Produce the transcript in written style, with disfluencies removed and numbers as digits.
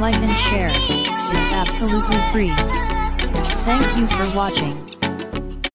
like and share. It's absolutely free. Thank you for watching.